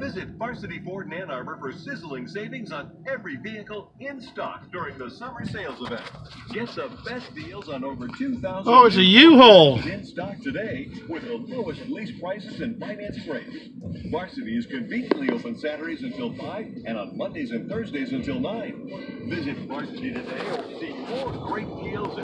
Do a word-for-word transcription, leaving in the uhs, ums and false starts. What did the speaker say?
Visit Varsity Ford in Ann Arbor for sizzling savings on every vehicle in stock during the summer sales event. Get the best deals on over two thousand Oh, it's a U-Haul. in stock today with the lowest lease prices and financing rates. Varsity is conveniently open Saturdays until five and on Mondays and Thursdays until nine. Visit Varsity today or see more great deals.